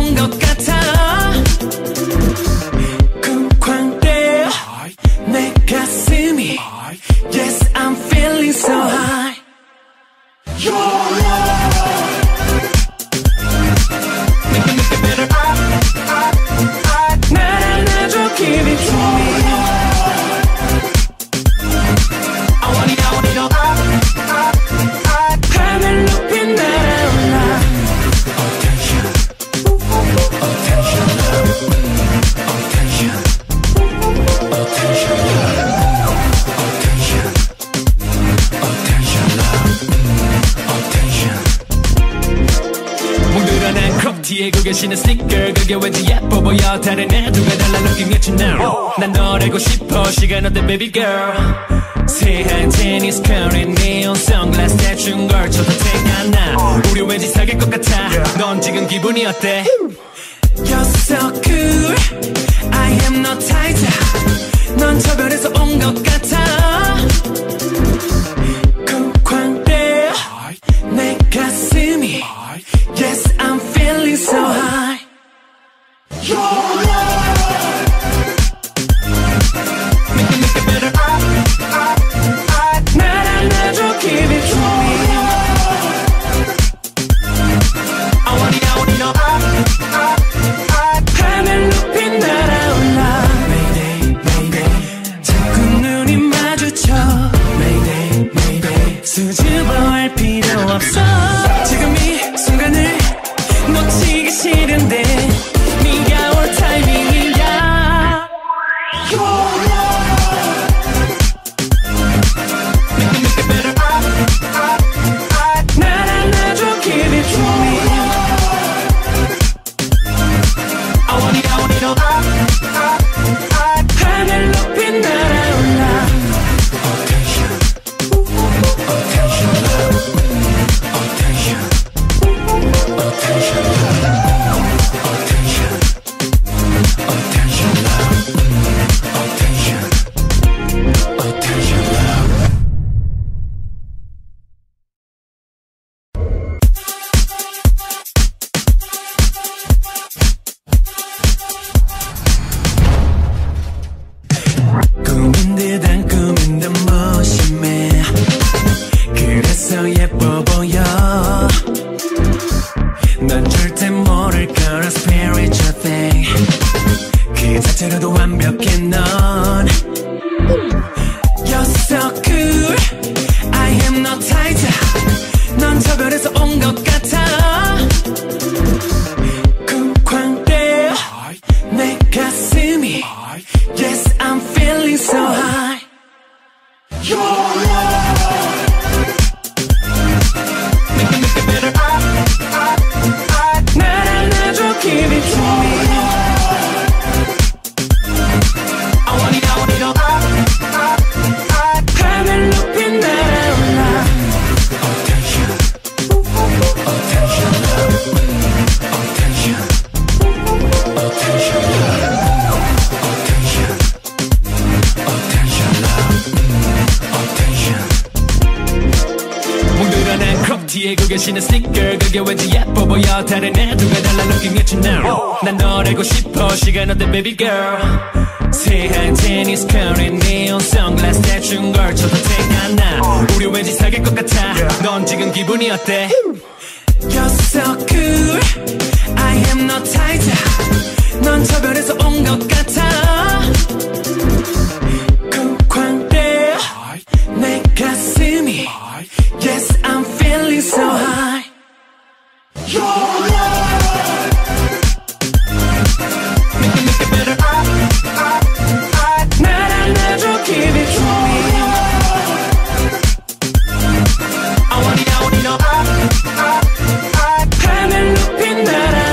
온 것 같아. 쿵쾅대어 내 가슴이. Yes, I'm feeling so high. Make it better. 날 안아줘, give it to me. I want it, I want it all. 하늘 높이 날아올라. Attention, attention, love. Attention, attention, love. Attention, attention, love. Attention. 몽들어낸 크롭 티에 고 계시는 스니커, 그게 왠지 예뻐 보여. 다른 애들과 달라 looking at you now. 난 널 알고 싶어, 시간 어때 baby girl. 새하얀 테니스 커리, 네온 선글라스 대충 걸쳐도 티가 안 나. 우리 왠지 사귈 것 같아. 넌 지금 기분이 어때? You're so cool, I am no tighter. 넌 저 별에서 온 것 같아. 쿵쾅대어 내 가슴이. Yes, I'm feeling so high. Make it better. 날 안아줘, give it to me. I want it, I want it all. 하늘 높이 날아올라. Mayday, mayday. 자꾸 눈이 마주쳐. Mayday, mayday. 수줍어할 필요 없어. 지금 이 순간을 놓치기 싫은데 네가 올 타이밍이야. Make it better. 날 안아줘, give it to me. I want it, I want it all. 하늘 높이 날아올라. Attention, attention, love. Attention, attention, love. Attention, attention, love. Attention, attention, love. 꿈인 듯 안 꿈인 듯 무심해. 그래서 예뻐 보여. 넌 절대 모를 거라 spiritual thing. 그 자체로도 완벽해 넌. You're so cool, I am no tighter. 넌 저 별에서 온 것 같아. 쿵쾅대어 내 가슴이. Yes, I'm feeling so high. Make it better. 날 안아줘, give it to me. I want it, I want it all. 하늘 높이 날아올라. Attention, attention, love. Attention, attention, love. Attention, attention, love. Attention. 몽들어낸 크롭 티에 고 계시는 스니커, 그게 왠지 예뻐 보여. 다른 애들과 달라 looking at you now. 난 널 알고 싶어, 시간 어때 baby girl. 새하얀 테니스 커리, 네온 선글라스 대충 걸쳐도 티가 안 나. 우리 왠지 사귈 것 같아. 넌 지금 기분이 어때? You're so cool, I am no tighter. 넌 저 별에서 온 것 같아. 쿵쾅대어 내 가슴이. Yes, I'm feeling so high. Make it better. 날 안아줘, give it to me. I want it, I want it all. 하늘 높이 날아.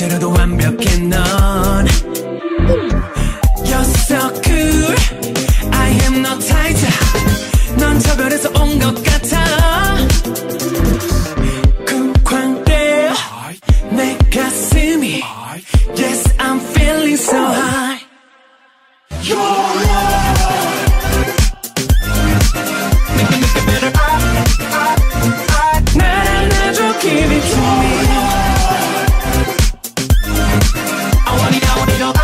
자체로도 완벽해 넌 You're so cool I am no tight 넌 저 별에서 온 것 같아 쿵쾅대 내 가슴이 Yes I'm feeling so high Make it better 날 안아줘 give it to me I want it all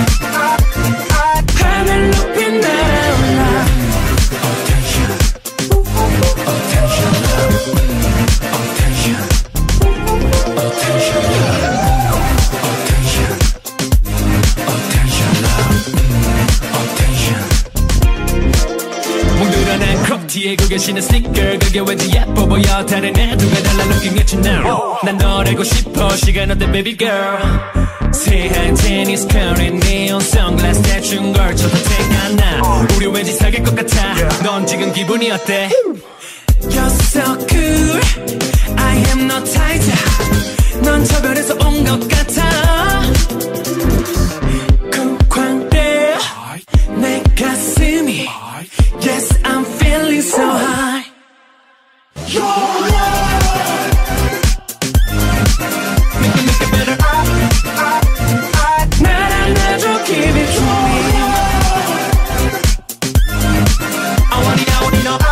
하늘 높이 날아올라 Attention Attention love Attention Attention love Attention Attention love Attention 몽들어난 크롭 티에 그게 신은 스니커 그게 왠지 예뻐 보여 다른 애들과 달라 looking at you now 난 널 알고 싶어 시간 어때 baby girl 새하얀 테니스 컬에 네온 선글라스 대충 걸쳐도 티가 안 나 우리 왠지 사귈 것 같아 넌 지금 기분이 어때 You're so cool I am no tight 넌 저 별에서 온 것 같아 쿵쾅대 내 가슴이 Yes I'm feeling so high Make it better 날 안아줘 give it to me I want it all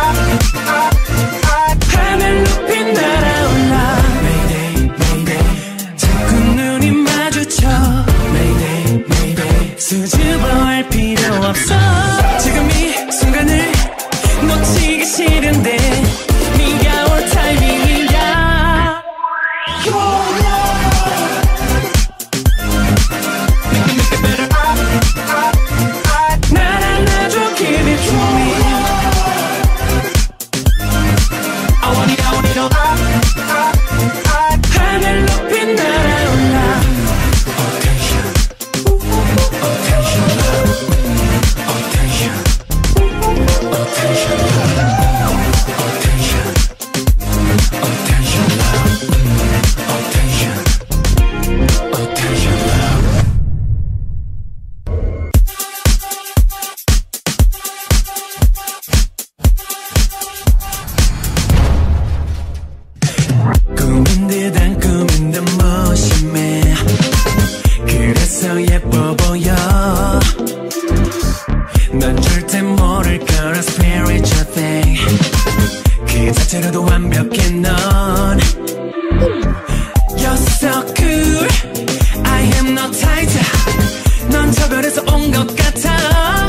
하늘 높이 날아올라 Mayday Mayday 자꾸 눈이 마주쳐 Mayday Mayday 수줍어할 필요 없어 지금 이 순간을 놓치기 싫은데 네가 올 타이밍이야 Make it better 날 안아줘 give it to me I want it all 하늘 높이 날아올라 Attention Attention love Attention Attention love Attention Attention love Attention Attention love 꿈인 듯한 꿈인 듯 무심해 그래서 예뻐 보여 넌 절대 모를 거라 spiritual thing 그 자체로도 완벽해 넌 You're so cool I am no tight 넌 저 별에서 온 것 같아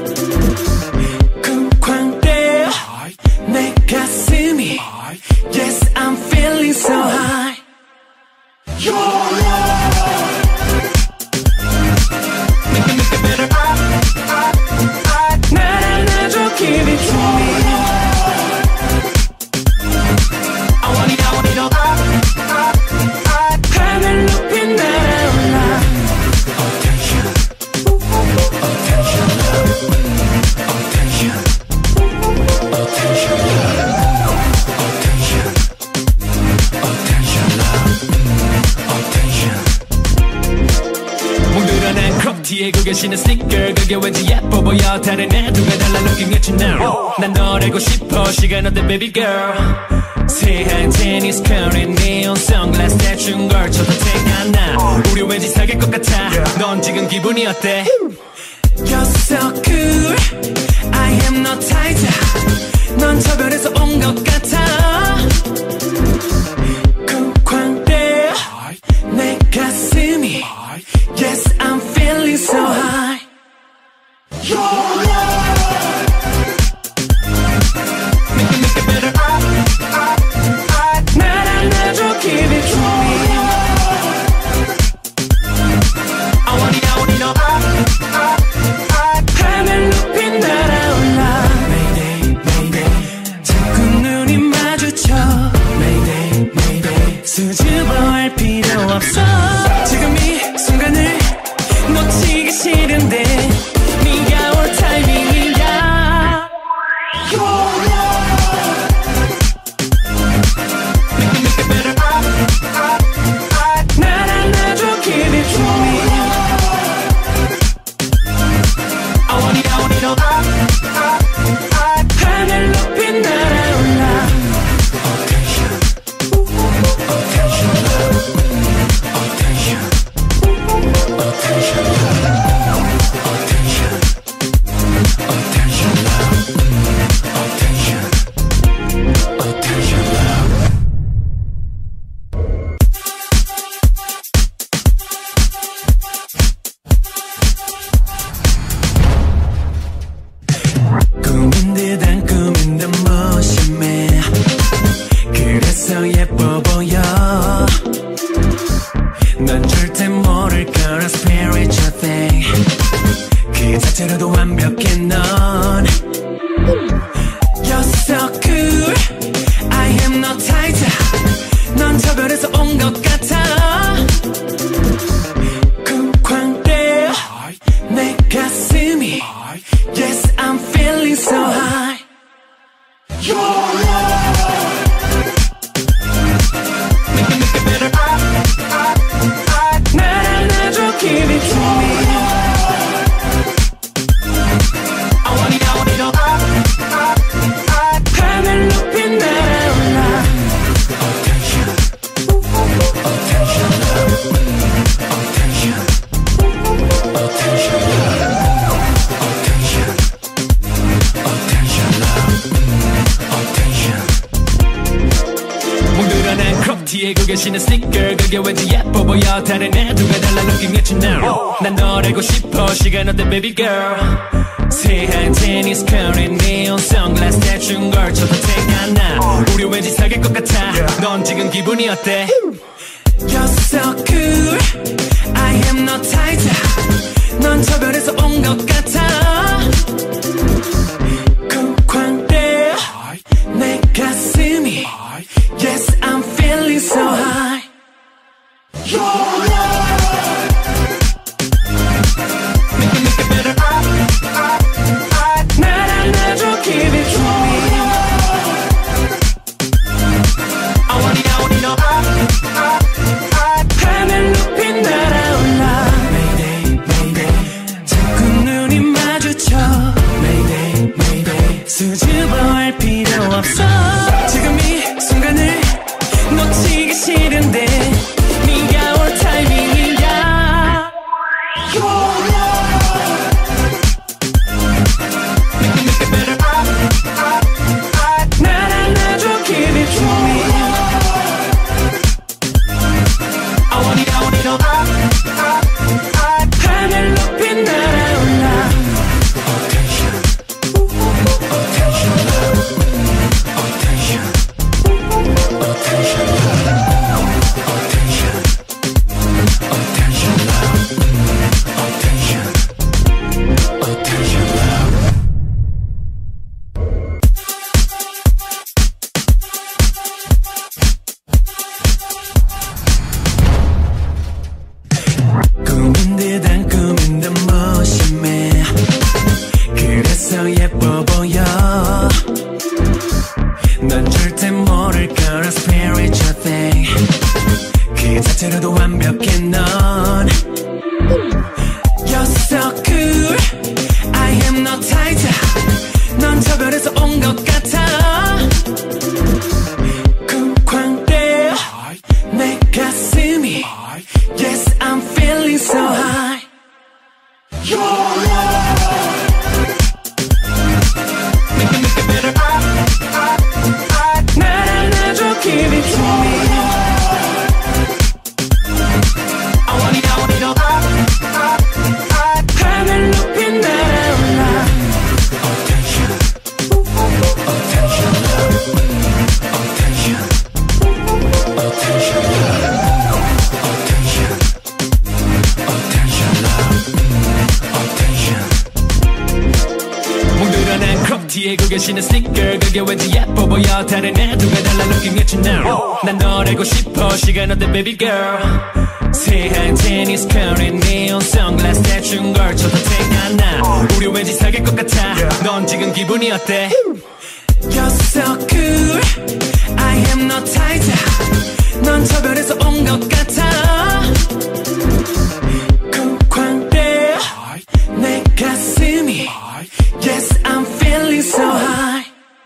쿵쾅대 내 가슴이 Yes I'm feeling so high Make it better 날 안아줘 give it to me I want it all 하늘 높이 날아올라 Attention Attention love Attention Attention love Attention Attention love Attention 몽들어난 크롭 티에 그게 신은 스니커 그게 왠지 예뻐 보여 다른 애들과 달라 looking at you now 난 널 알고 싶어 시간 어때 baby girl 새하얀 테니스 컬에 네온 선글라스 대충 걸쳐도 티가 안 나 우리 왠지 사귈 것 같아 넌 지금 기분이 어때 You're so cool I am no tight 넌 저 별에서 온 것 같아 쿵쾅대 내 가슴이 Yes I'm feeling so high Make it better 날 안아줘 give it to me I want it all 하늘 높이 자체로도 완벽해 넌 You're so cool I am no tight 넌 저 별에서 온 것 같아 쿵쾅대 내 가슴이 Yes I'm feeling so high Make it better 날 안아줘 give it to me I want it 하늘 높이 날아올라 Attention Attention love Attention Attention love Attention Attention love Attention 몽들어낸 크롭티에 그게 신은 스니커 그게 왠지 예뻐 보여 다른 애들과 달라 looking at you now 난 널 알고 싶어 시간 어때 baby girl 새하얀 테니스 커리 네온 선글라스 대충 걸쳐도 티가 안 나 우리 왠지 사귈 것 같아 넌 지금 기분이 어때 You're so cool I am no tight 넌 저 별에서 온 것 같아 쿵쾅대 내 가슴이 Yes I'm feeling so high Make it better 날 안아줘 give it to me I want it 하늘 높이 날아올라 Mayday Mayday 자꾸 눈이 마주쳐 Mayday Mayday 수줍어할 필요 없어 지금 이 순간을 놓치기 싫은데 네가 올 타이밍이야 Make it better 날 안아줘 give it to me I want it 하늘 높이 날아올라 Attention Attention love Attention Attention love Attention Attention love Attention Attention love 꿈인 듯 안 꿈인 듯 무심해 그래서 예뻐 보여 넌 절대 모를 거라 spiritual thing 그 자체로도 완벽해 넌 You're so cool I am no tight 넌 저 별에서 온 것 같아 쿵쾅대 내 가슴이 Yes I'm feeling so high Make it better 날 안아줘 give it to me I want it 하늘 높이 날아올라 Attention Attention love Attention Attention love Attention Attention love Attention 몽들어낸 크롭티에 그게 신은 스니커 그게 왠지 예뻐 보여 다른 애들과 달라 looking at you now 난 널 알고 싶어 시간 어때 baby girl 새하얀 테니스 커리 네온 선글라스 대충 걸쳐도 티가 안 나 우리 왠지 사귈 것 같아 넌 지금 기분이 어때 You're so cool I am no tight 넌 저 별에서 온 것 같아 쿵쾅대 내 가슴이 Yes I'm feeling so high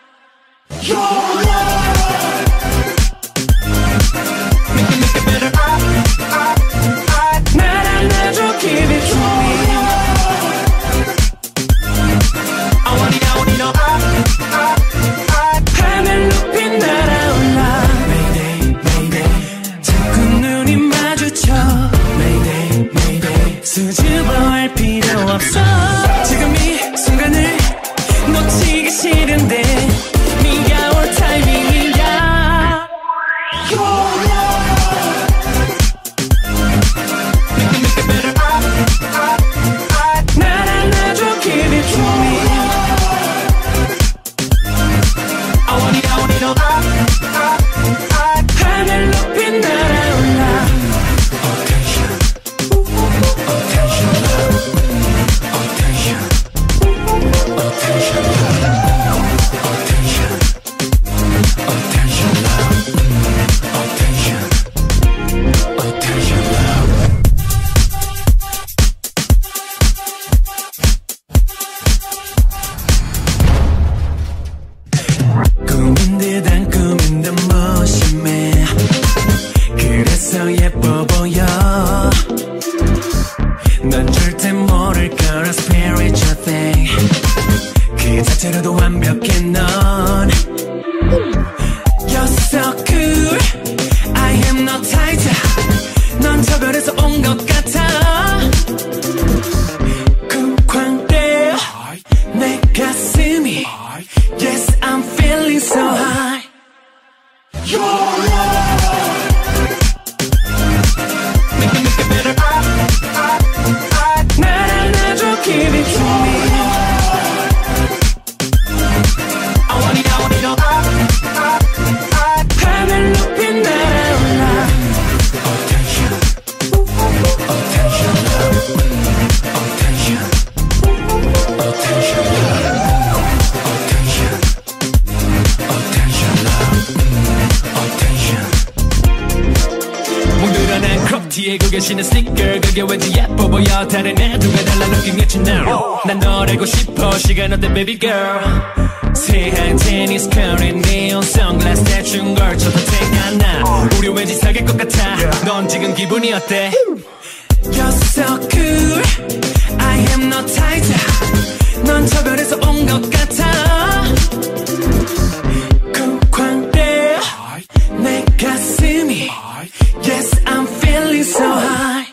Make it better 날 안아줘 give it to me I want it 하늘 높이 날아올라 Mayday Mayday 자꾸 눈이 마주쳐 Mayday Mayday 수줍어할 필요 없어 지금 이 순간을 놓치기 싫은데 네가 올 타이밍이야 Make it better 날 안아줘 모를 거라 spiritual thing 그 자체로도 완벽해 넌 You're so cool I am no tighter 넌 저 별에서 온 것 같아 쿵쾅대 내 가슴이 Yes I'm feeling so high Make it better 날 안아줘 give it to me I want it all 하늘 높이 날아올라 Attention Attention love Attention Attention love Attention Attention love Attention 몽들어낸 크롭티에 고 계시는 스니커 그게 왠지 예뻐 보여 다른 애들과 달라 looking at you now 난 널 알고 싶어 시간 어때 baby girl 새하얀 테니스 커리 네온 선글라스 대충 걸쳐도 티가 안 나 우리 왠지 사귈 것 같아 넌 지금 기분이 어때 You're so cool I am no tighter 넌 저 별에서 온 것 같아 쿵쾅대 내 가슴이 Yes I'm feeling so high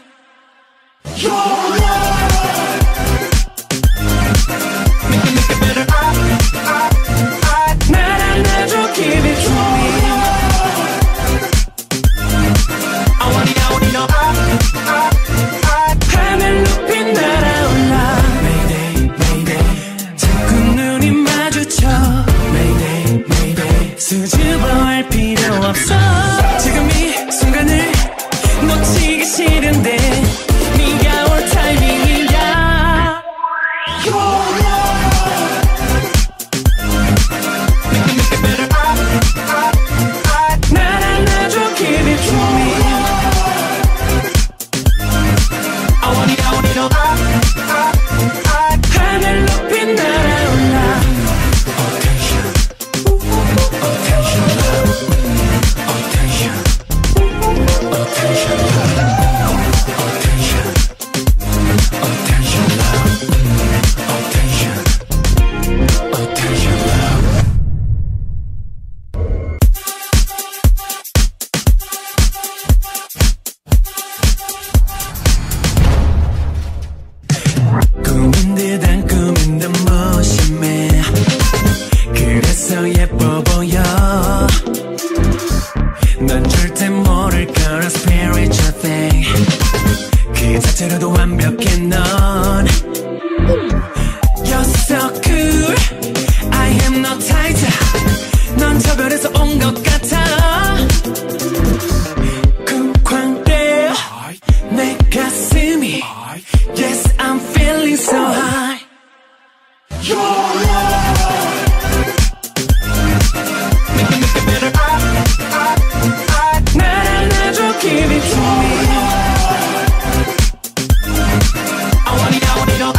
Make it better 날 안아줘 give it to me I want it all 하늘 높이 날아올라 Mayday Mayday 자꾸 눈이 마주쳐 Mayday Mayday 수줍어할 필요 없어 지금 이 순간을 놓치기 싫은데 네가 올 타이밍이야 Make it better 날 안아줘 give it to me I want it all 하늘 높이 날아올라 Attention Attention love Attention Attention love Attention Attention love Attention Attention love 꿈인 듯 안 꿈인 듯 무심해 그래서 예뻐 보여 넌 절대 모를 거라 spiritual thing 그 자체로도 완벽해 넌 You're so cool I am no tighter 넌 저 별에서 온 것 같아 쿵쾅대 내 가슴이 Yes I'm feeling so high Make it better 날 안아줘 give it to me I want it all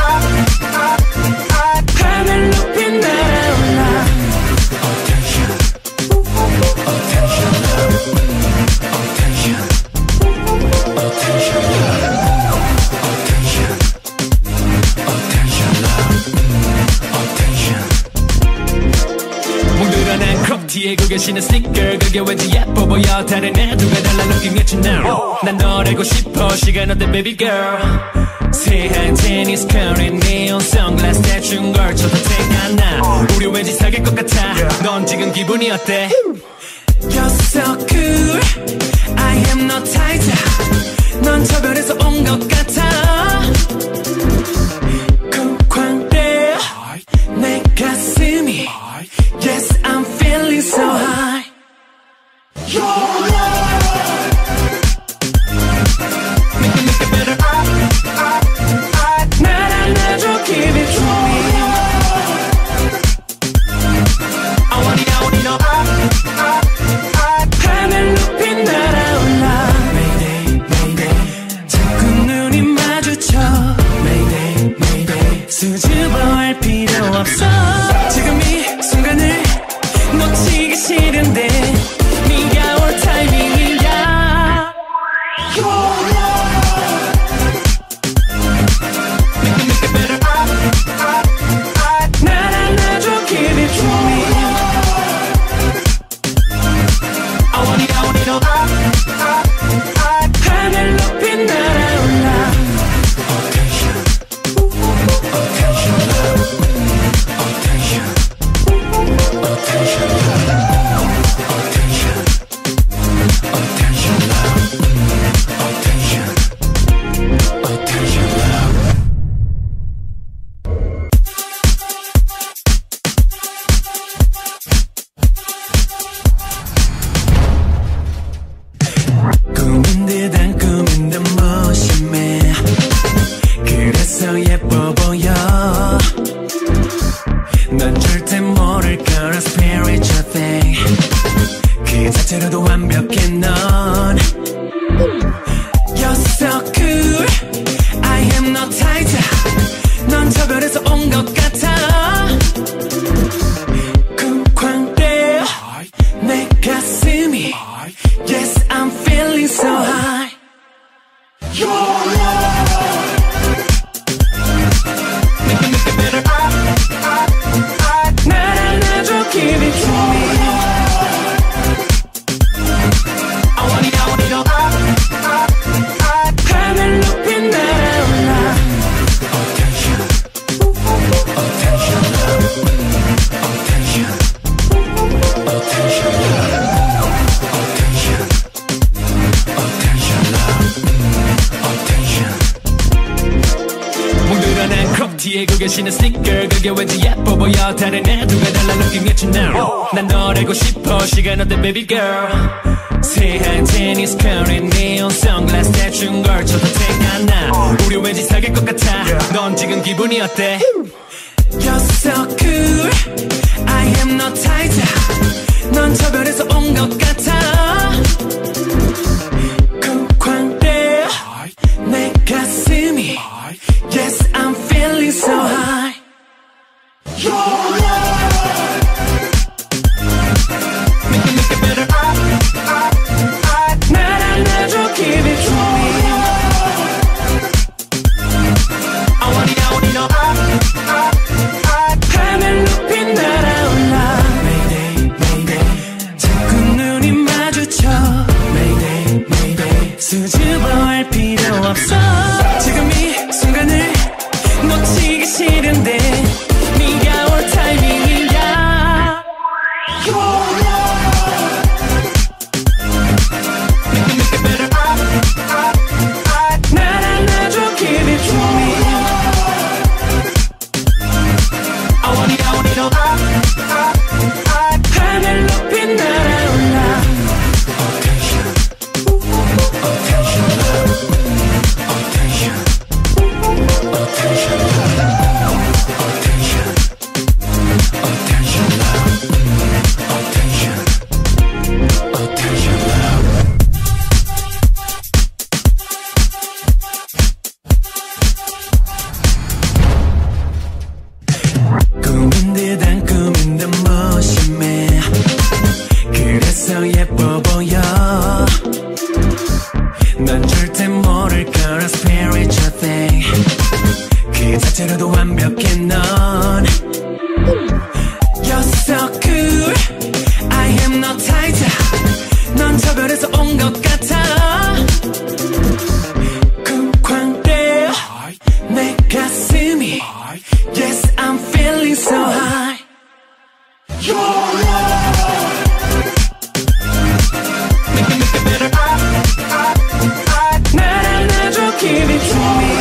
하늘 높이 날아올라 Attention Attention love Attention Attention love Attention Attention love Attention 몽들어낸 크롭티에 고 계시는 스니커 그게 왠지 예뻐 보여 다른 애들과 달라 looking at you now 난 널 알고 싶어 시간 어때 baby girl 새하얀 테니스 커리 네온 선글라스 대충 걸쳐도 티가 안 나 우리 왠지 사귈 것 같아 넌 지금 기분이 어때 You're so cool I am no tighter 넌 저 별에서 온 것 같아 쿵쾅대 내 가슴이 Yes I'm feeling so high Make it better 날 안아줘 give it to me I want it all 하늘 높이 날아올라 Mayday Mayday 자꾸 눈이 마주쳐 예뻐 보여. 넌 절대 모를 거라 spiritual thing. 그 자체로도 완벽해 넌. You're so cool. I am no tight. 넌 저 별에서 온 것 같아. 쿵쾅대 내 가슴이. Yes, I'm feeling so high. Make it better. 날 안아줘, give it to me. I want it, I want it all. 하늘 높이 날아올라. Attention, attention, love. Attention, attention, love. Attention, attention, love. Attention. 몽들어낸 크롭티에 그게 신은 스니커. 그게 왠지 예뻐 보여. 다른 애들과 달라 looking at you now. 난 널 알고 싶어. 시간 어때 baby girl. 새하얀 테니스 커리 네온 선글라스 대충 걸쳐도 티가 안 나. 우리 왠지 사귈 것 같아. 넌 지금 기분이 어때? You're so cool. I am no tight. 넌 저 별에서 온 것 같아. 쿵쾅대 내 가슴이. Yes, I'm feeling so high. Make it better. 날 안아줘, give it to me. I want it, I want it all. 하늘 높이 날아올라. Mayday, mayday. 자꾸 눈이 마주쳐. Mayday, mayday. 수줍어할 필요 없어. 지금 이 순간을 놓치기 싫은데 네가 올 타이밍이야. Make it better. 날 안아줘, give it to me. I want it, I want it all. 하늘 높이 날아올라. Attention, attention, love. Attention, attention, love. Attention, attention, love. Attention, attention, love. 꿈인 듯 안 꿈인 듯 무심해. 그래서 예뻐 보여. 넌 절대 모를 거라 spiritual thing. 그 자체로도 완벽해 넌. You're so cool. I am no tight. 넌 저 별에서 온 것 같아. 쿵쾅대 내 가슴이. Yes, I'm feeling so high. Make it better. 날 안아줘, give it to me.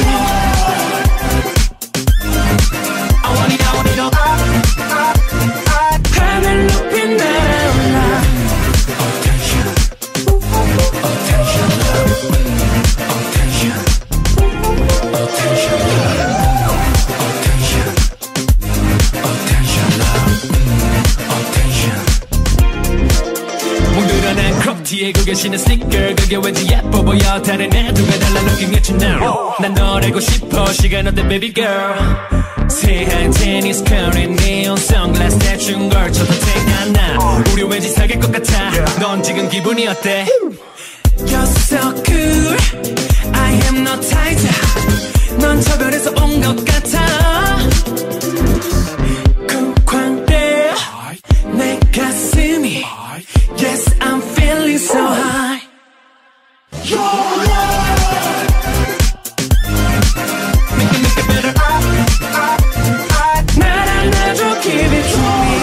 I want it, I want it all. 하늘 높이 날아올라. Attention, attention, love. Attention, attention, love. Attention, attention, love. Attention. 몽들어낸 크롭티에 그게 신은 스니커. 그게 왠지 예뻐 보여. 다른 애들과 달라 looking at you now. 난 널 알고 싶어. 시간 어때 baby girl. 새하얀 테니스 커리 네온 선글라스 대충 걸쳐도 티가 안 나. 우리 왠지 사귈 것 같아. 넌 지금 기분이 어때? You're so cool. I am no tight. 넌 저 별에서 온 것 같아. 쿵쾅대 내 가슴이. Yes, I'm feeling so high. Make it better. 날 안아줘, give it to me.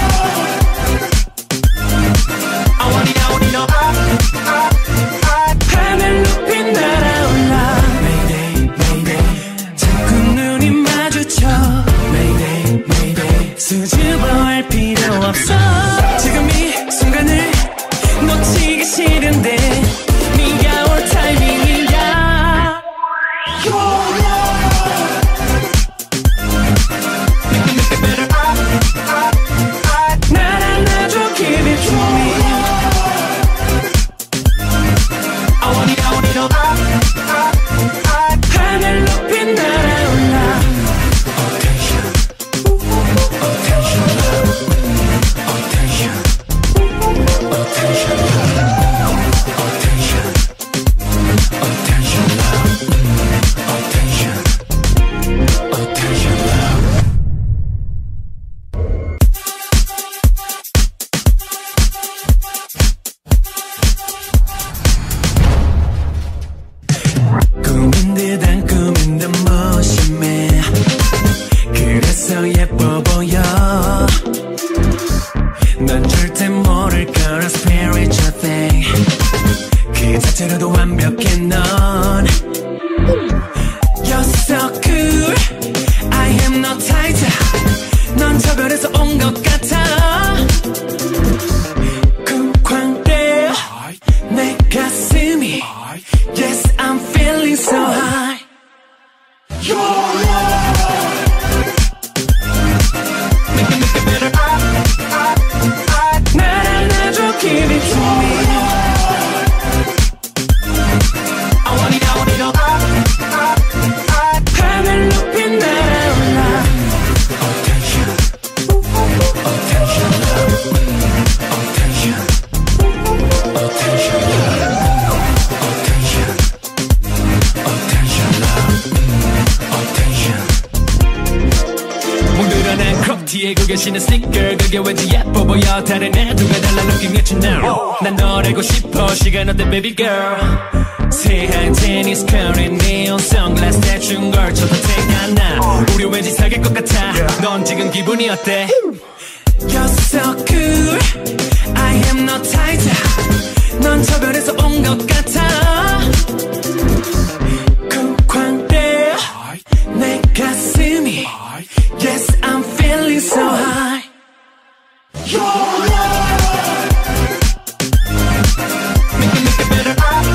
I want it, I want it all. 하늘 높이 날아올라. Mayday, mayday. 자꾸 눈이 뒤에 고 계시는 스티커 그게 왠지 예뻐 보여 다른 애들과 달라 looking at you now 난 널 알고 싶어 시간 어때 baby girl 새하얀 테니스 커리 네온 선글라스 대충 걸쳐도 태어나 우리 왠지 사귈 것 같아 넌 지금 기분이 어때? You're so cool I am no tighter 넌 저 별에서 온 것 같아 쿵쾅대 내 가슴이 Yes I'm feeling so high Make it better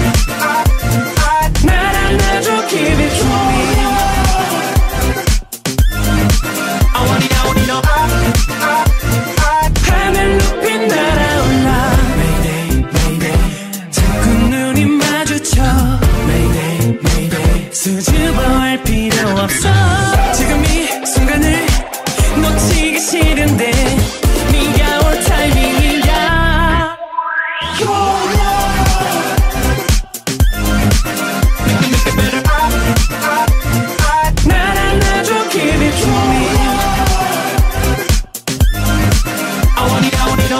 날 안아줘 give it to me I want it I want it no 하늘 높이 날아올라 Mayday Mayday 자꾸 눈이 마주쳐 Mayday Mayday 수줍어할 필요 없어 지금 이 순간을 놓치기 싫은데 네가 올 타이밍이야 Make it better 날 안아줘 give it to me I want it no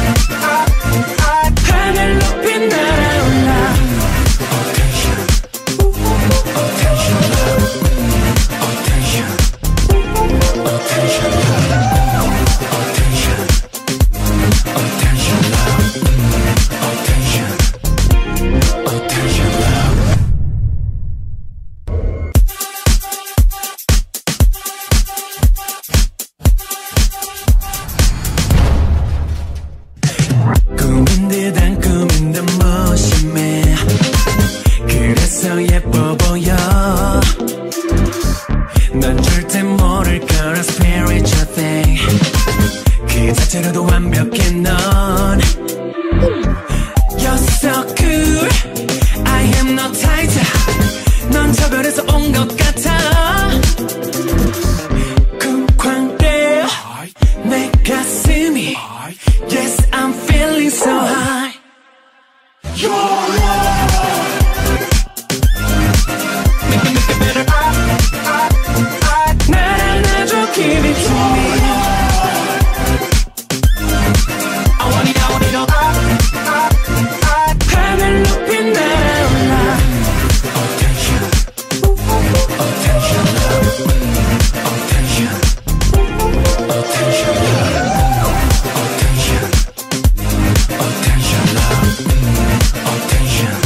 하늘 높이 날아올라 Attention Attention love Attention Attention love Attention Attention love Attention Attention love 꿈인 듯 안 꿈인 듯 무심해 그래서 예뻐 보여 넌 절대 모를 거라 spiritual thing 그 자체로도 완벽해 넌 You're so cool I am no tighter 넌 저 별에서 온 것 같아 쿵쾅대 내 가슴이 Yes I'm feeling so high Make it better 날 안아줘 give it to me I want it no 하늘 높이 날아올라 Attention Attention love Attention Attention love Attention Attention love Attention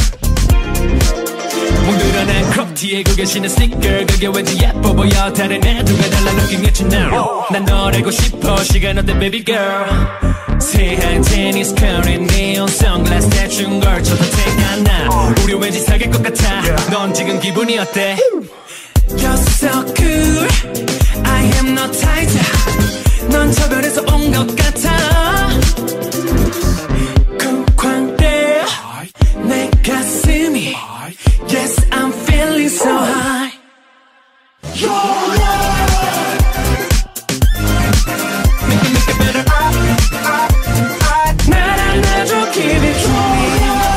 몽들어낸 크롭 티에 고 계시는 스티커 그게 왠지 예뻐 보여 다른 애들과 달라 looking at you now 난 널 알고 싶어 시간 어때 baby girl 새하얀 테니스 커리 네온 선글라스 대충 걸쳐도 태어나 우리 왠지 사귈 것 같아 넌 지금 기분이 어때? You're so cool I am no tighter 넌 저 별에서 온 것 같아 쿵쾅대 내 가슴이 Yes I'm feeling so high Make it better 날 안아줘 give it to me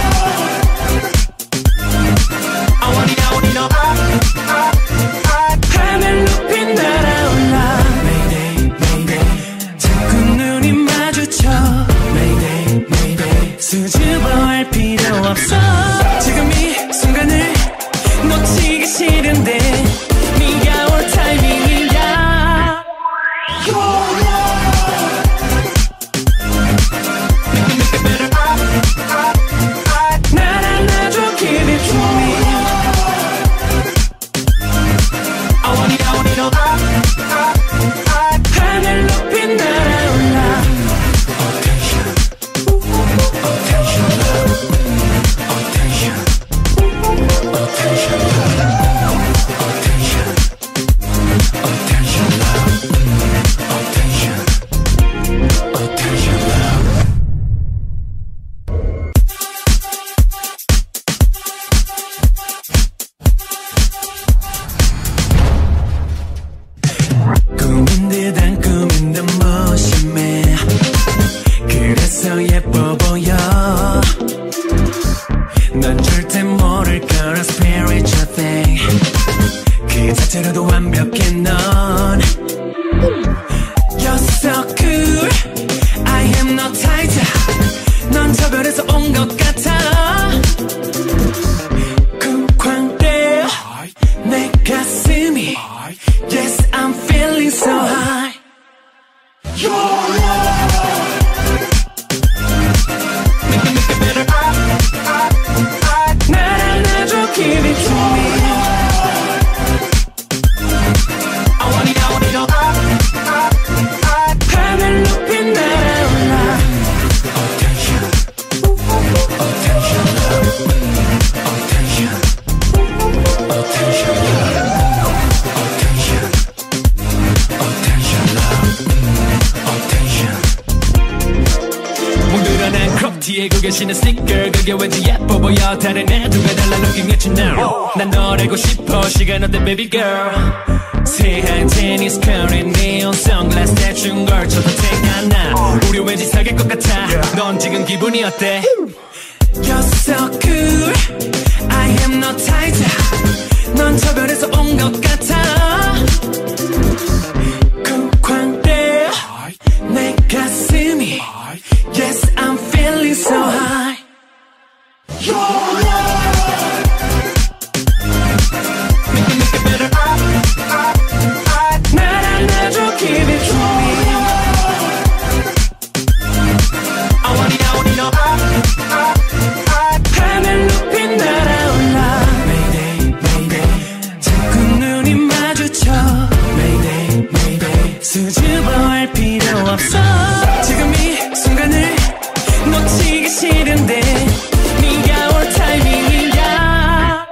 I want it no 하늘 높이 날아올라 Mayday Mayday 자꾸 눈이 마주쳐 Mayday Mayday 수줍어할 필요 없어 지금 이 순간을 놓치기 싫은데 네가 올 타이밍이야 Make it better 날 안아줘 give it to me I want it no 하늘 높이 날아올라 Attention Attention love Attention Attention love Attention Attention love Attention Attention love 꿈인 듯 안 꿈인 듯 무심해 그래서 예뻐 보여 넌 절대 모를 거라 spiritual thing 그 자체로도 완벽해 넌 You're so cool I am not tight 넌 저 별에서 온 것 같아 쿵쾅대 내 가슴이 Yes I'm feeling so high Make it better 날 안아줘 give it to me I want it 하늘 높이 날아올라 Attention Attention love Attention Attention love Attention Attention love Attention 몽들어낸 크롭티에 구겨 신은 스니커 그게 왠지 예뻐 보여 다른 애들과 달라 looking at you now 난 널 알고 싶어 시간 어때 baby girl 새하얀 테니스 커리 네온 선글라스 대충 걸쳐도 티가 안 나 우리 왠지 사귈 것 같아 넌 지금 기분이 어때 You're so cool I am not tight 넌 저 별에서 온 것 같아 쿵쾅대 내 가슴이 Yes I'm feeling so high Make it better 날 안아줘 give it to me I want it 하늘 높이 날아올라 Mayday Mayday 자꾸 눈이 마주쳐 Mayday Mayday 수줍어할 필요 없어 지금 이 순간을 놓치기 싫은데 네가 올 타이밍이야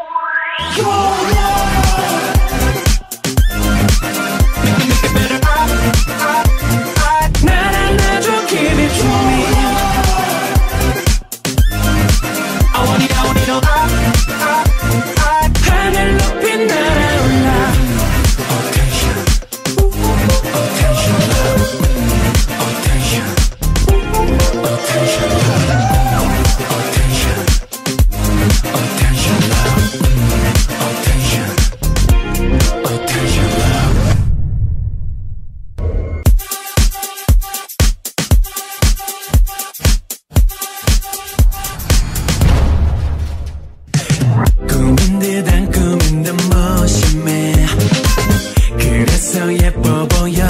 Make it better 날 안아줘 give it to me I want it 하늘 높이 날아올라 Attention Attention love Attention Attention love Attention Attention love Attention Attention love 꿈인 듯 안 꿈인 듯 무심해 그래서 예뻐 보여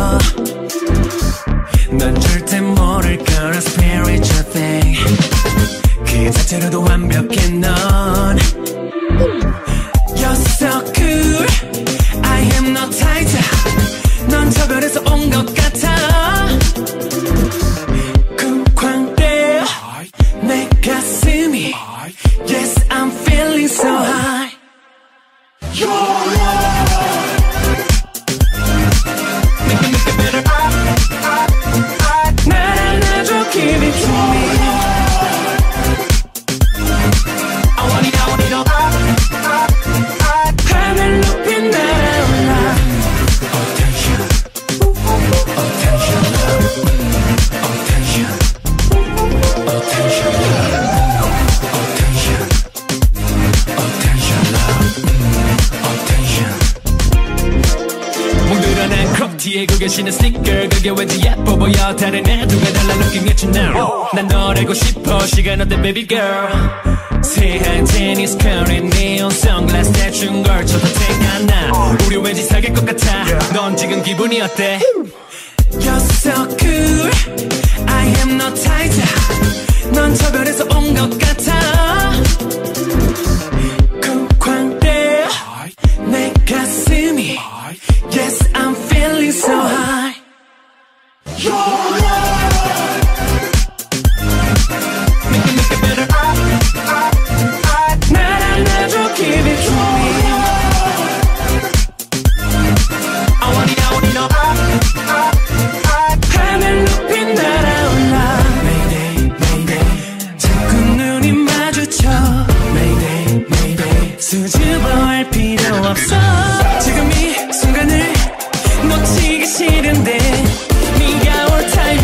넌 절대 모를 거라 spiritual thing 그 자체로도 완벽해 넌 You're so cool I am not tight 넌 저 별에서 온 것 같아 쿵쾅대 내 가슴이 Yes I'm feeling so high Make it better 날 안아줘 give it to me I want it 하늘 높이 날아올라 Attention Attention love Attention Attention love Attention Attention love Attention 몽들어낸 크롭티에 구겨 신은 스니커 그게 왠지 예뻐 보여 다른 애들과 달라 looking at you now 난 널 알고 싶어 시간 어때 baby girl 새하얀 테니스 커리 네온 선글라스 대충 걸쳐도 티가 안 나 우리 왠지 사귈 것 같아 넌 지금 기분이 어때 You're so cool I am not tight 넌 저 별에서 온 것 같아 쿵쾅대 내 가슴이 Yes I'm feeling so high Make it better 날 안아줘 give it to me I want it 하늘 높이 날아올라 Mayday Mayday 자꾸 눈이 마주쳐 Mayday Mayday 수줍어할 필요 없어 지금 이 순간을 놓치기 싫은데 네가 올 타이밍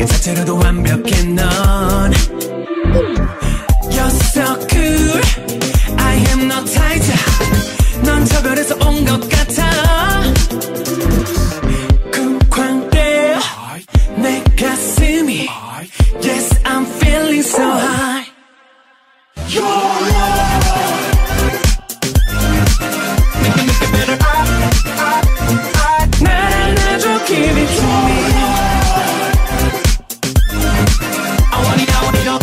그 자체로도 완벽해 넌 You're so cool I am no tight 넌 저 별에서 온 것 같아 쿵쾅대 내 가슴이 Yes I'm feeling so high Make it better 날 안아줘 give it to me I want it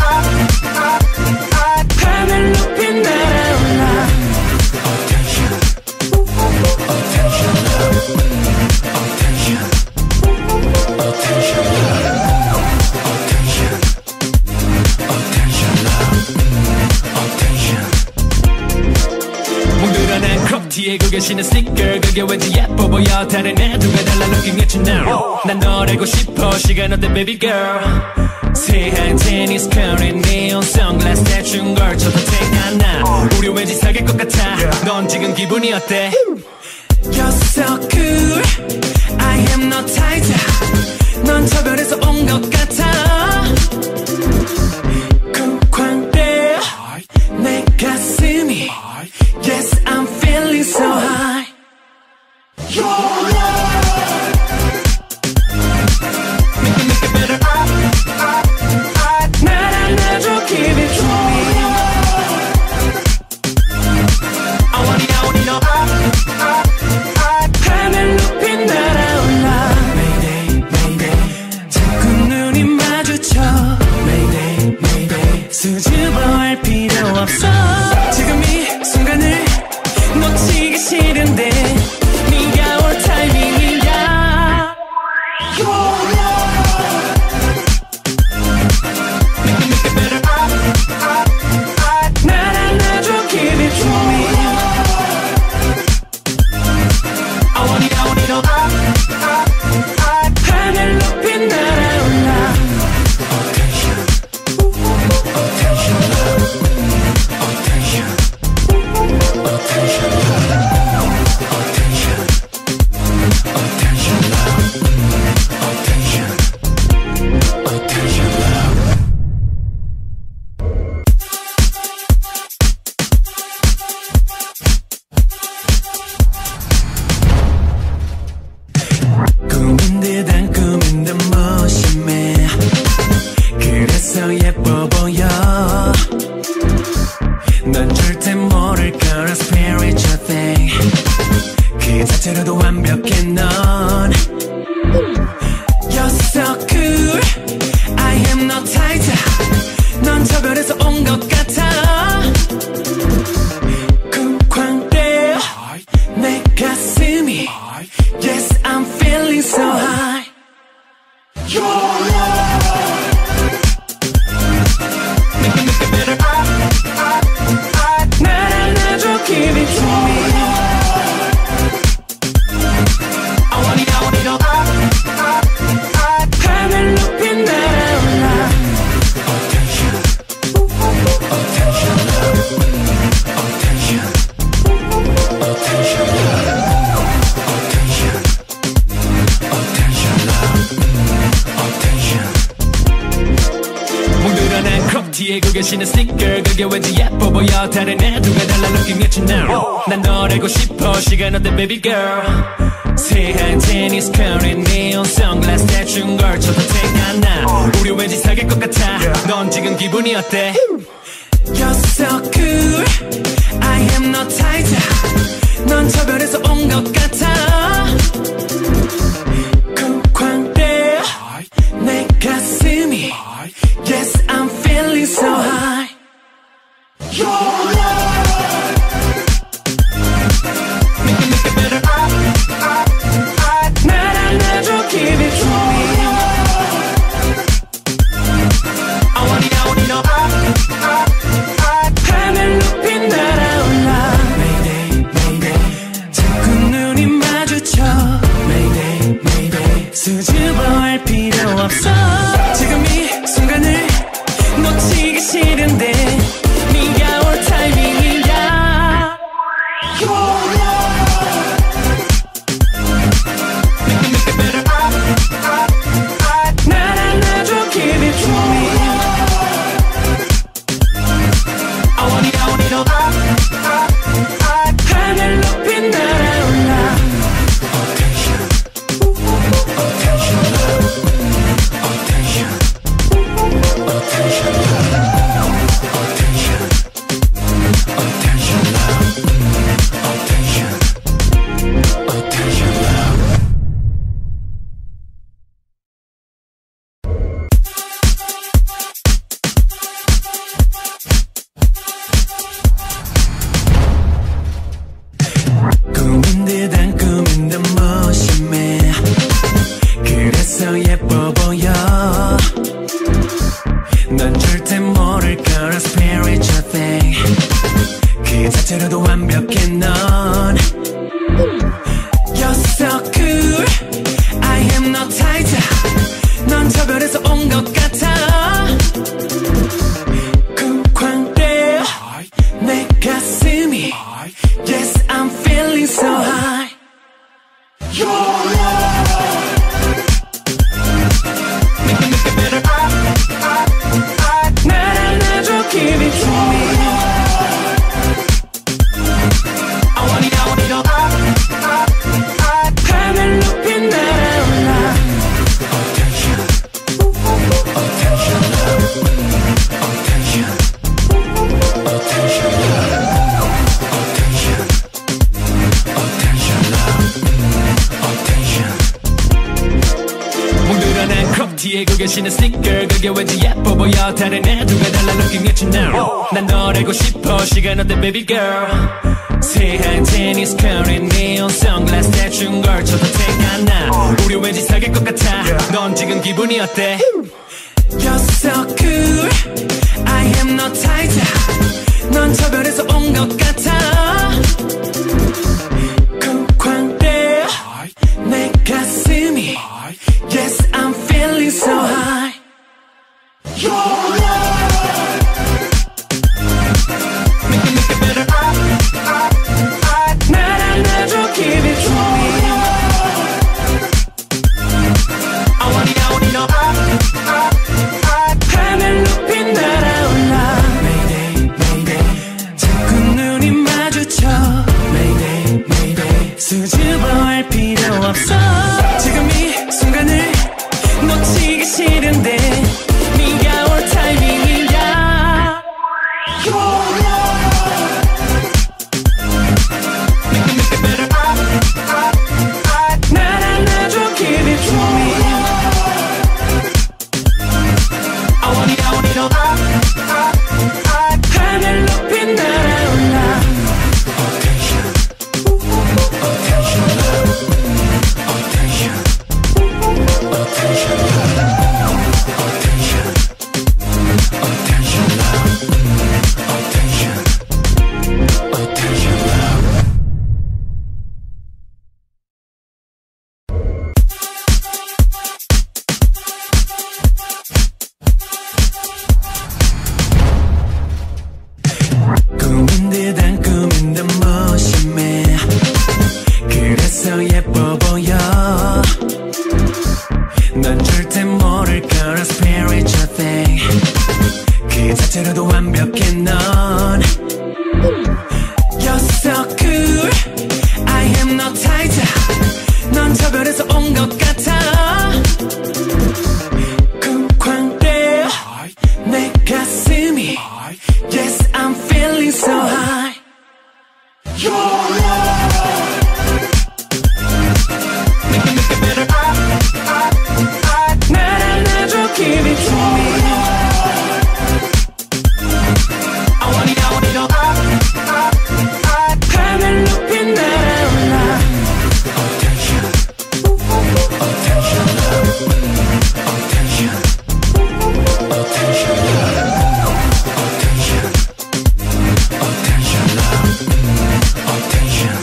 하늘 높이 날아올라 Attention Attention love Attention Attention love Attention Attention love Attention 몽들어낸 크롭티에 그게 신은 스니커 그게 왠지 예뻐 보여 다른 애들과 달라 looking at you now 난 널 알고 싶어 시간 어때 baby girl 새하얀 테니스 커리 네온 선글라스 대충 걸쳐도 티가 안 나 우리 왠지 사귈 것 같아 넌 지금 기분이 어때 You're so cool I am no tight 넌 저 별에서 온 것 같아 쿵쾅대 내 가슴이 Yes I'm feeling so high Make it better 날 안아줘 give it to me I want it 하늘 높이 날아올라 Mayday Mayday 자꾸 눈이 마주쳐 Mayday Mayday 수줍어할 필요 없어 지금 이 순간을 놓치기 싫은데 네가 올 타이밍이야 Make it better 날 안아줘 give it to me I want it 하늘 높이 날아올라 Attention Attention love Attention Attention love Attention Attention love Attention Attention love 꿈인 듯 안 꿈인 듯 무심해 그래서 예뻐 보여 넌 절대 모를 거라 spiritual thing 그 자체로도 완벽해 넌 You're so cool I am no tight 넌 저 별에서 온 것 같아 쿵쾅대 내 가슴이 Yes I'm feeling so high Make it better 날 안아줘 give it to me I want it 하늘 높이 날아올라 Attention Attention love Attention Attention love Attention Attention love Attention 몽들어낸 크롭티에 그게 신은 스니커 그게 왠지 예뻐 보여 다른 애들과 달라 looking at you now 난 널 알고 싶어 시간 어때 baby girl 새하얀 테니스 커리 네온 선글라스 대충 걸쳐도 티가 안 나 우리 왠지 사귈 것 같아 넌 지금 기분이 어때 You're so cool I am no tight 넌 저 별에서 온 것 같아 쿵쾅대 내 가슴이 Yes I'm feeling so high Make it better 날 안아줘 give it to me I want it 하늘 높이 날아올라 Mayday Mayday 계시는 스티커 그게 왠지 예뻐 보여 다른 애들과 달라 looking at you now 난 널 알고 싶어 시간 어때 baby girl 새하얀 테니스 커리 네온 선글라스 대충 걸쳐도 티가 안 나 우리 왠지 사귈 것 같아 넌 지금 기분이 어때 You're so cool I am no tight 넌 저 별에서 온 것 같아 쿵쾅대 내 가슴이 Yes I'm feeling so high Make it better 날 안아줘 give it to me I want it no 하늘 높이 날아올라 Mayday Mayday 자꾸 눈이 마주쳐 Mayday Mayday 수줍어할 필요 없어 지금 이 순간을 놓치기 싫은데 네가 올 타이밍이야 Make it better 날 안아줘 give it to me I want it no 하늘 높이 날아올라 Attention Attention love Attention Attention love Attention Attention love Attention Attention love 꿈인 듯 안 꿈인 듯 무심해 그래서 예뻐 보여 넌 절대 모를 거라 spiritual thing 그 자체로도 완벽해 넌 You're so cool I am no tight 넌 저 별에서 온 것 같아 쿵쾅대 내 가슴이 Yes I'm feeling so high Make it better 날 안아줘 give it to me I want it no 하늘 높이 날아올라 Attention Attention love Attention Attention love Attention Attention love Attention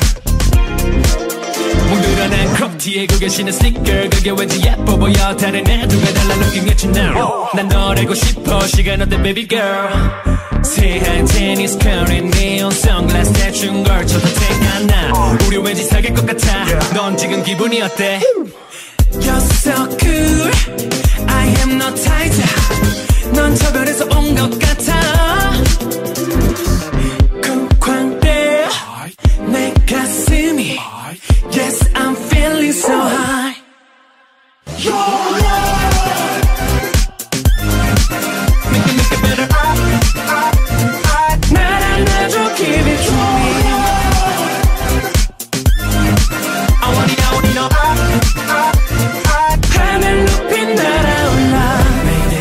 몽들어낸 크롭티에 고 계시는 스티커 그게 왠지 예뻐 보여 다른 애들과 달라 looking at you now 난 널 알고 싶어 시간 어때 baby girl 새하얀 테니스 커리 네온 선글라스 대충 걸쳐도 티가 안 나 우리 왠지 사귈 것 같아 넌 지금 기분이 어때 You're so cool I am no tight 넌 저 별에서 온 것 같아 쿵쾅대 내 가슴이 Yes I'm feeling so high Make it better 날 안아줘 give it to me I want it no 하늘 높이 날아올라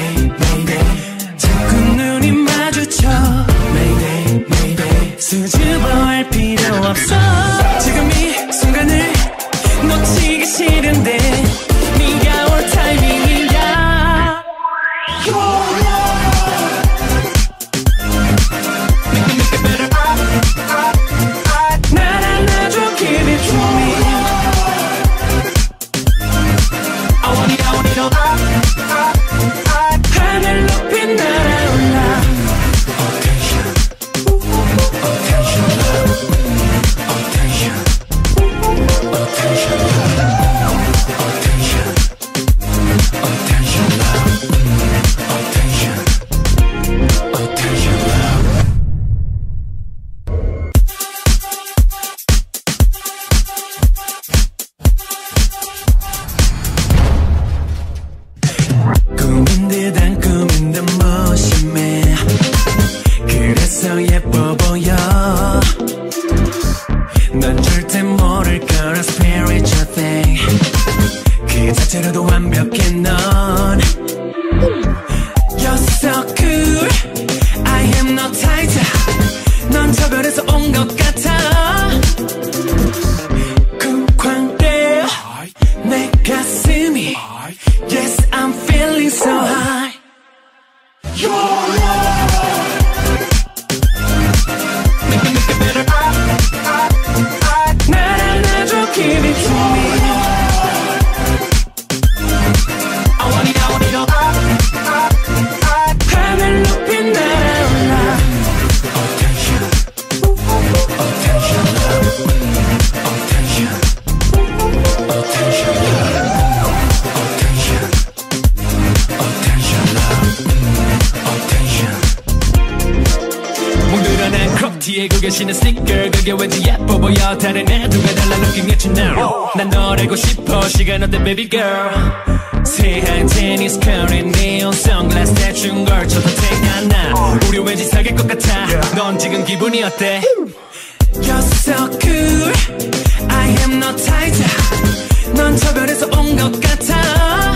뒤에 고 계시는 스티커 그게 왠지 예뻐 보여 다른 애들과 달라 looking at you now 난 널 알고 싶어 시간 어때 baby girl 새하얀 테니스 커리 네온 선글라스 대충 걸쳐도 티가 안 나 우리 왠지 사귈 것 같아 넌 지금 기분이 어때 You're so cool I am no tight 넌 저 별에서 온 것 같아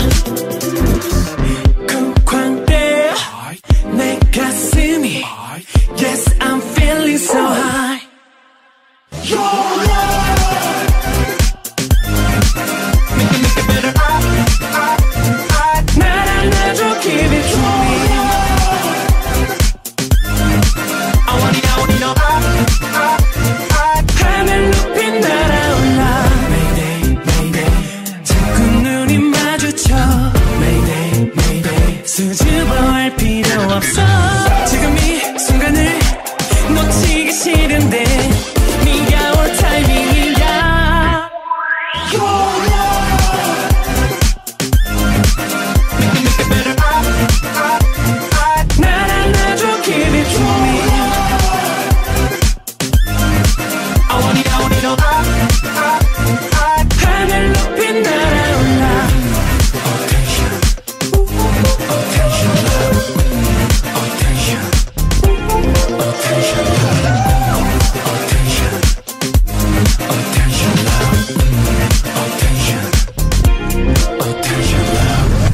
쿵쾅대 내 가슴이 Yes I'm feeling so high Make it better 날 안아줘 give it to me I want it I want it 하늘 높이 날아올라 Mayday Mayday 자꾸 눈이 마주쳐 Mayday Mayday 수줍어할 필요 없어 지금 이 순간을 놓치기 싫은데 네가 올 타이밍이야 Make it better 날 안아줘 give it to me I want it I want it 하늘 높이 날아올라 Attention Attention love Attention Attention love Attention Attention love Attention Attention love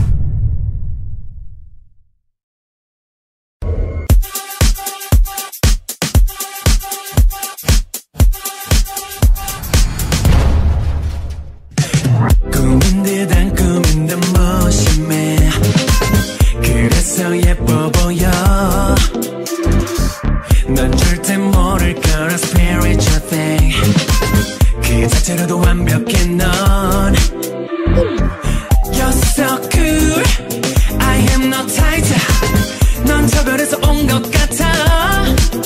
꿈인 듯 안 꿈인 듯 무심해 그래서 예뻐 보여 넌 절대 모를 거라 spiritual thing 그 자체로도 완벽해 넌 You're so cool I am no tight 넌 저 별에서 온 것 같아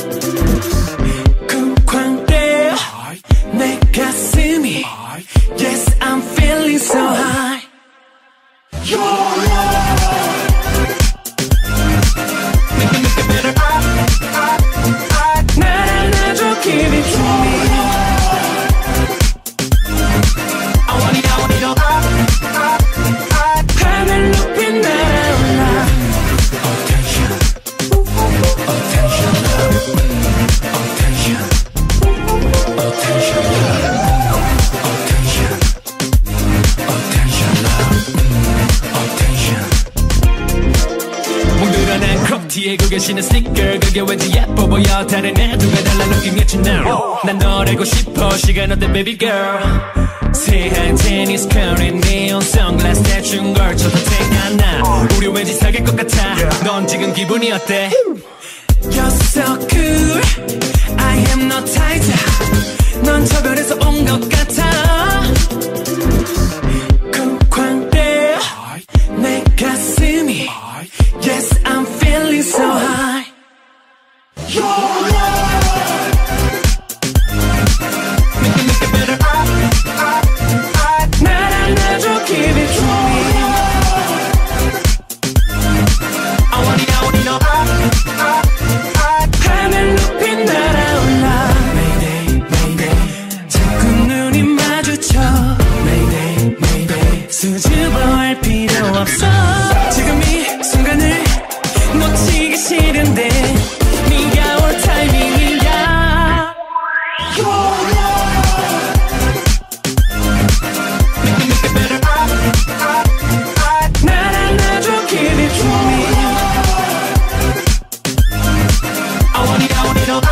쿵쾅대 내 가슴이 Yes I'm feeling so high Make it better 날 안아줘 give it to me I want it I want it 하늘 높이 날아올라 Attention Attention love Attention Attention love Attention Attention love Attention 몽들어낸 크롭 티에 고 계시는 스티커 그게 왠지 예뻐 보여 다른 애들과 달라 looking at you now 난 널 알고 싶어 시간 어때 baby girl 새하얀 테니스 커리 네온 선글라스 대충 걸쳐도 티가 안 나 우리 왠지 사귈 것 같아 넌 지금 기분이 어때 You're so cool I am no tight 넌 저 별에서 온 것 같아 쿵쾅대 내 가슴이 Yes I'm feeling so high Make it better 날 안아줘 give it to me I want it I want it 하늘 높이 날아올라 Mayday Mayday 자꾸 눈이 마주쳐 Mayday Mayday 수줍어할 필요 없어 지금 이 순간을 놓치기 싫은데 네가 올 타이밍이야 Make it better 날 안아줘 give it to me I want it I want it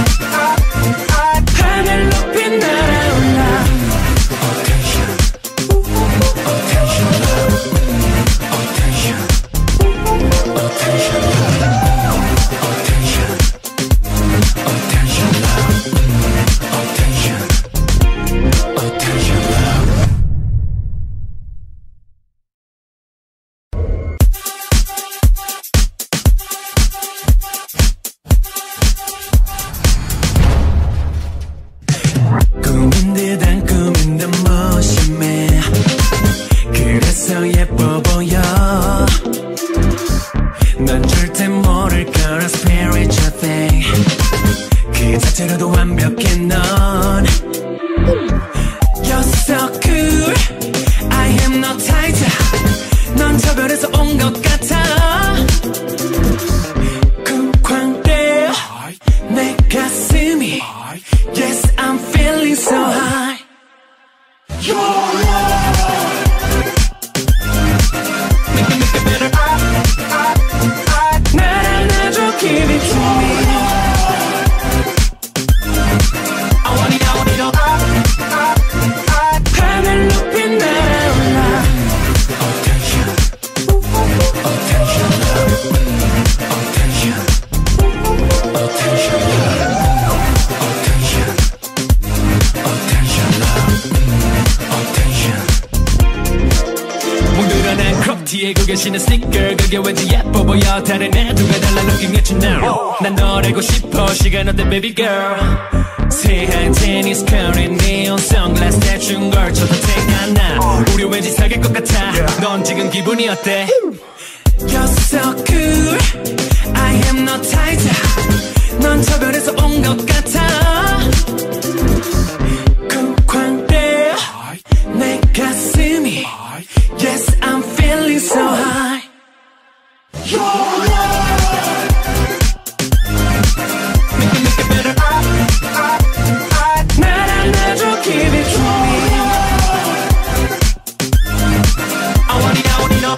하늘 높이 날아올라 Attention Attention love Attention Attention love Attention Attention love Attention Attention love 계시는 스티커 그게 왠지 예뻐 보여 다른 애들과 달라 looking at you now 난 널 알고 싶어 시간 어때 baby girl 새하얀 테니스 커리 네온 선글라스 대충 걸쳐도 티가 안 나 우리 왠지 사귈 것 같아 넌 지금 기분이 어때 You're so cool I am no tight 넌 저 별에서 온 것 같아 쿵쾅대 내 가슴이 Yes I'm feeling so high Make it better 날 안아줘 give it to me I want it I want it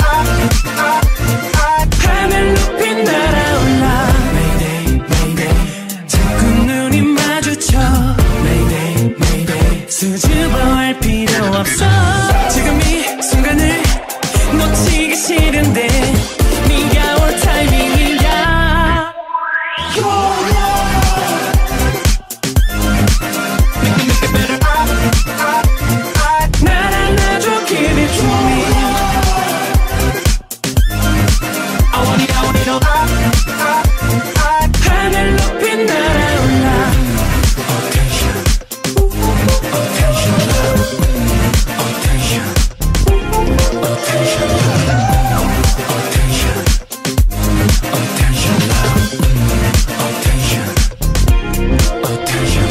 하늘 높이 날아올라 Mayday Mayday 자꾸 눈이 마주쳐 Mayday Mayday 수줍어할 필요 없어 지금 이 순간을 놓치기 싫은데 네가 올 타이밍이야 Make it better 날 안아줘 give it to me I want it I want it 하늘 높이 날아올라 Attention Attention Attention Attention Attention Attention Attention Attention